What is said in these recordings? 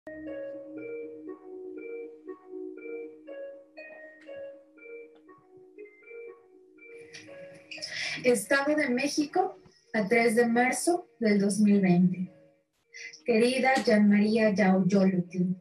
Estado de México, a 3 de marzo del 2020. Querida Jan María Yaoyolotl.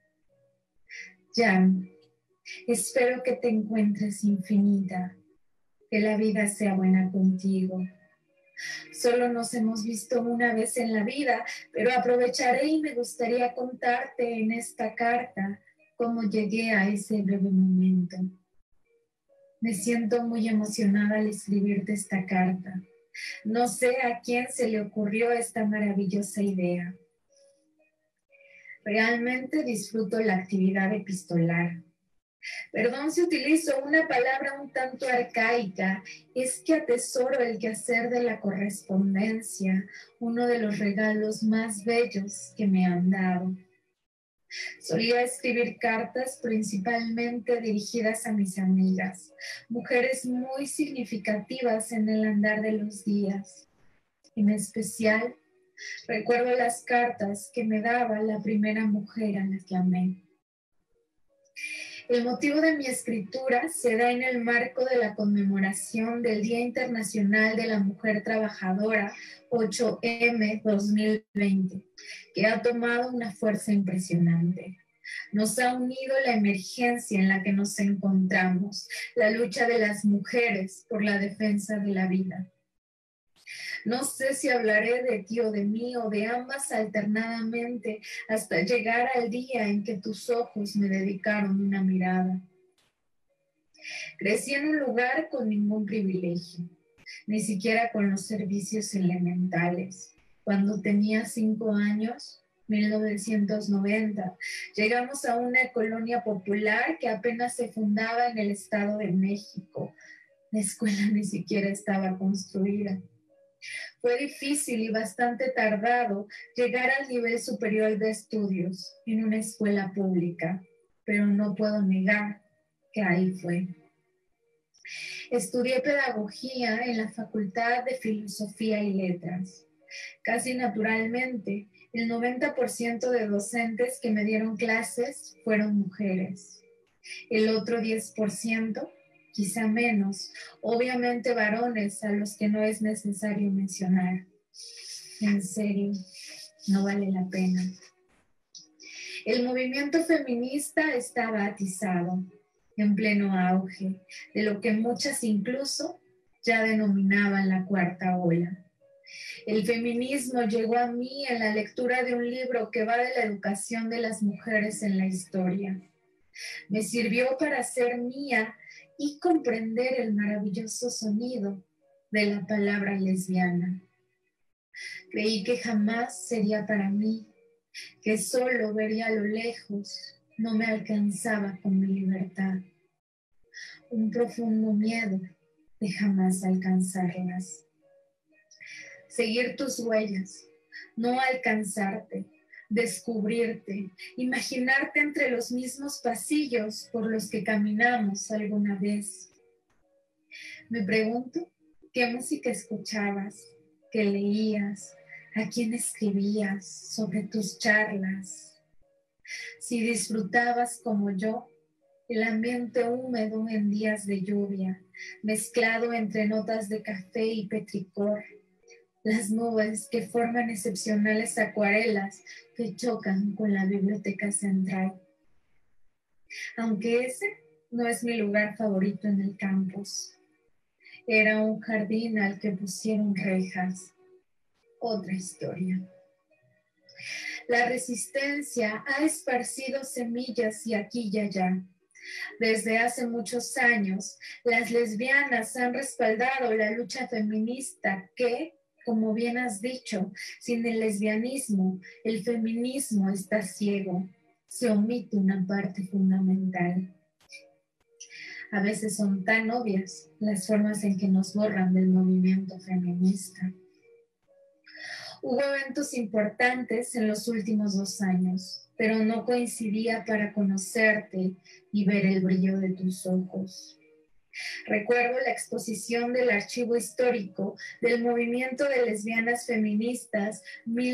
Jan, espero que te encuentres infinita, que la vida sea buena contigo. Solo nos hemos visto una vez en la vida, pero aprovecharé y me gustaría contarte en esta carta cómo llegué a ese breve momento. Me siento muy emocionada al escribirte esta carta. No sé a quién se le ocurrió esta maravillosa idea. Realmente disfruto la actividad epistolar. Perdón si utilizo una palabra un tanto arcaica, es que atesoro el quehacer de la correspondencia, uno de los regalos más bellos que me han dado. Solía escribir cartas principalmente dirigidas a mis amigas, mujeres muy significativas en el andar de los días. En especial, recuerdo las cartas que me daba la primera mujer a la que amé. El motivo de mi escritura se da en el marco de la conmemoración del Día Internacional de la Mujer Trabajadora, 8M 2020, que ha tomado una fuerza impresionante. Nos ha unido la emergencia en la que nos encontramos, la lucha de las mujeres por la defensa de la vida. No sé si hablaré de ti o de mí o de ambas alternadamente hasta llegar al día en que tus ojos me dedicaron una mirada. Crecí en un lugar con ningún privilegio, ni siquiera con los servicios elementales. Cuando tenía 5 años, 1990, llegamos a una colonia popular que apenas se fundaba en el Estado de México. La escuela ni siquiera estaba construida. Fue difícil y bastante tardado llegar al nivel superior de estudios en una escuela pública, pero no puedo negar que ahí fue. Estudié pedagogía en la Facultad de Filosofía y Letras. Casi naturalmente, el 90% de docentes que me dieron clases fueron mujeres. El otro 10%, quizá menos, obviamente varones a los que no es necesario mencionar. En serio, no vale la pena. El movimiento feminista estaba atizado, en pleno auge, de lo que muchas incluso ya denominaban la cuarta ola. El feminismo llegó a mí en la lectura de un libro que va de la educación de las mujeres en la historia. Me sirvió para hacer mía y comprender el maravilloso sonido de la palabra lesbiana. Creí que jamás sería para mí, que solo vería a lo lejos, no me alcanzaba con mi libertad. Un profundo miedo de jamás alcanzarlas. Seguir tus huellas, no alcanzarte, descubrirte, imaginarte entre los mismos pasillos por los que caminamos alguna vez. Me pregunto, ¿qué música escuchabas? ¿Qué leías? ¿A quién escribías sobre tus charlas? Si disfrutabas como yo, el ambiente húmedo en días de lluvia, mezclado entre notas de café y petricor, las nubes que forman excepcionales acuarelas que chocan con la biblioteca central. Aunque ese no es mi lugar favorito en el campus. Era un jardín al que pusieron rejas. Otra historia. La resistencia ha esparcido semillas y aquí y allá. Desde hace muchos años, las lesbianas han respaldado la lucha feminista que, como bien has dicho, sin el lesbianismo, el feminismo está ciego. Se omite una parte fundamental. A veces son tan obvias las formas en que nos borran del movimiento feminista. Hubo eventos importantes en los últimos 2 años, pero no coincidía para conocerte y ver el brillo de tus ojos. Recuerdo la exposición del Archivo Histórico del Movimiento de Lesbianas Feministas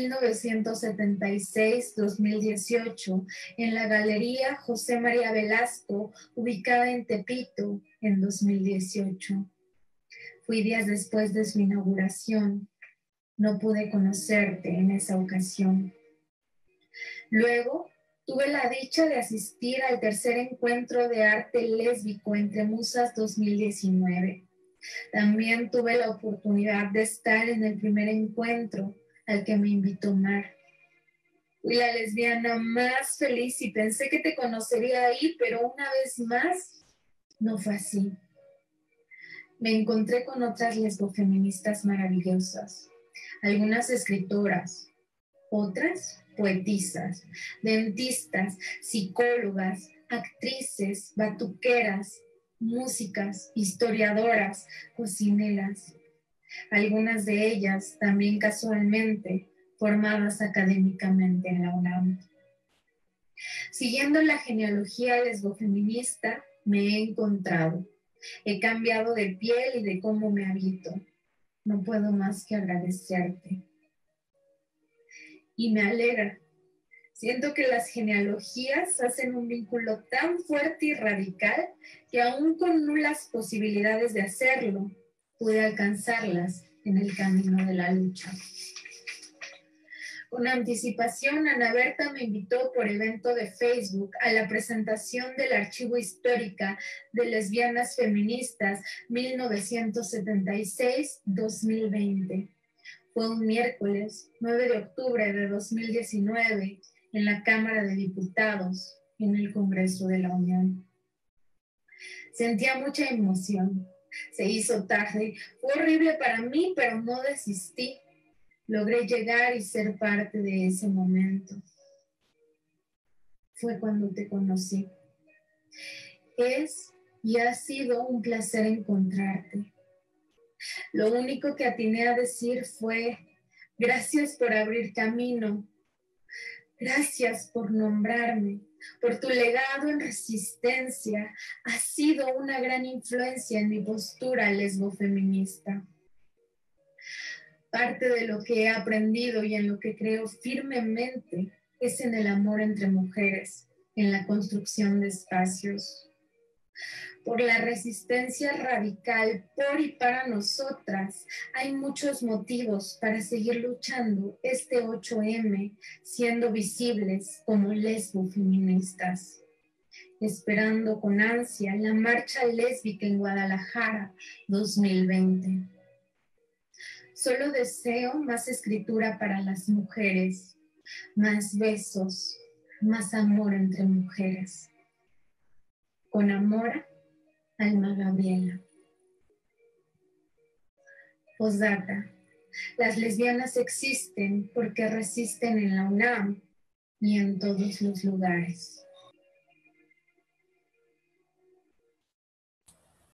1976-2018 en la Galería José María Velasco, ubicada en Tepito, en 2018. Fui días después de su inauguración. No pude conocerte en esa ocasión. Luego, tuve la dicha de asistir al tercer encuentro de arte lésbico entre musas 2019. También tuve la oportunidad de estar en el primer encuentro al que me invitó Mar. Fui la lesbiana más feliz y pensé que te conocería ahí, pero una vez más, no fue así. Me encontré con otras lesbofeministas maravillosas, algunas escritoras, otras poetisas, dentistas, psicólogas, actrices, batuqueras, músicas, historiadoras, cocineras. Algunas de ellas también casualmente formadas académicamente en la UNAM. Siguiendo la genealogía lesbofeminista, me he encontrado. He cambiado de piel y de cómo me habito. No puedo más que agradecerte. Y me alegra. Siento que las genealogías hacen un vínculo tan fuerte y radical que aún con nulas posibilidades de hacerlo, pude alcanzarlas en el camino de la lucha. Con anticipación, Ana Berta me invitó por evento de Facebook a la presentación del Archivo Histórica de Lesbianas Feministas 1976-2020. Fue un miércoles 9 de octubre de 2019 en la Cámara de Diputados, en el Congreso de la Unión. Sentía mucha emoción. Se hizo tarde. Fue horrible para mí, pero no desistí. Logré llegar y ser parte de ese momento. Fue cuando te conocí. Es y ha sido un placer encontrarte. Lo único que atiné a decir fue: gracias por abrir camino. Gracias por nombrarme, por tu legado en resistencia. Has sido una gran influencia en mi postura lesbofeminista. Parte de lo que he aprendido y en lo que creo firmemente es en el amor entre mujeres, en la construcción de espacios. Por la resistencia radical por y para nosotras, hay muchos motivos para seguir luchando este 8M, siendo visibles como lesbofeministas. Esperando con ansia la marcha lésbica en Guadalajara 2020. Solo deseo más escritura para las mujeres, más besos, más amor entre mujeres. Con amor, Alma Gabriela. Postdata. Las lesbianas existen porque resisten en la UNAM y en todos los lugares.